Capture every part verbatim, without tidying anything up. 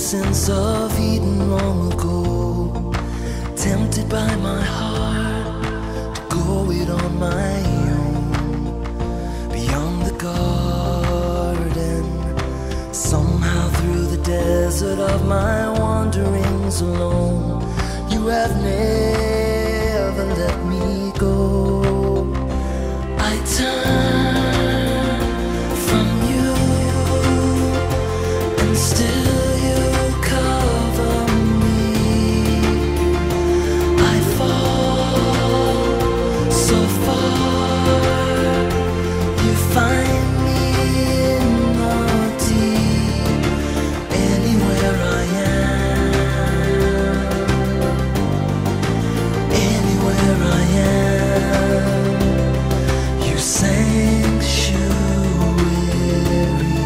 innocence of Eden long ago. Tempted by my heart to go it on my own, beyond the garden. Somehow through the desert of my wanderings alone, you have never let me go. I turn from you, and still you cover me. I fall so far, you find me in the deep. Anywhere I am, anywhere I am, you sanctuary me.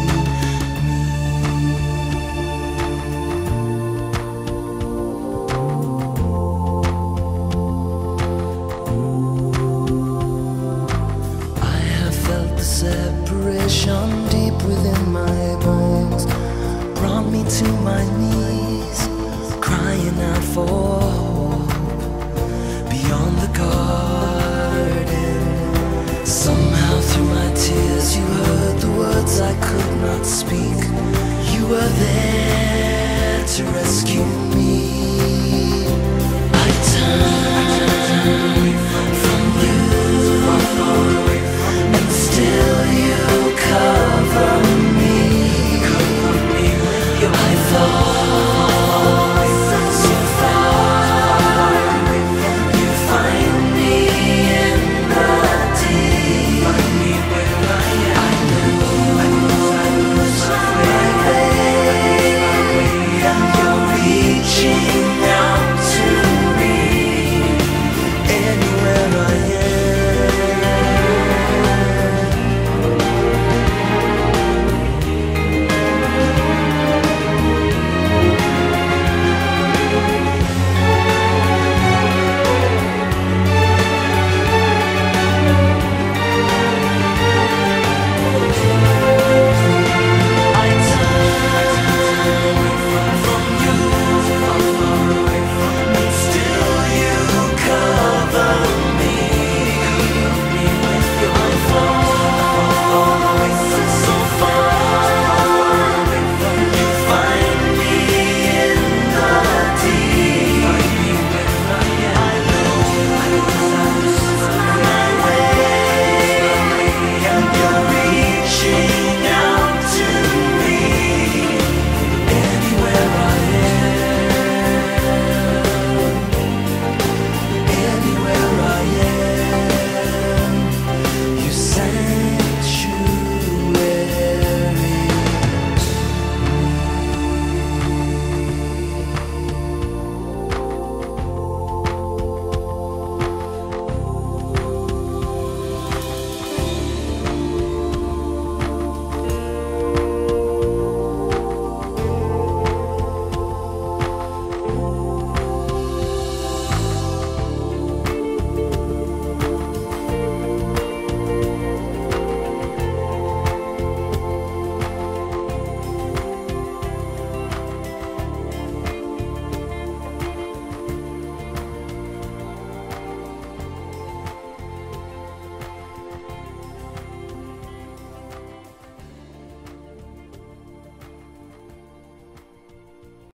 I have felt the separation deep within my bones, brought me to my knees.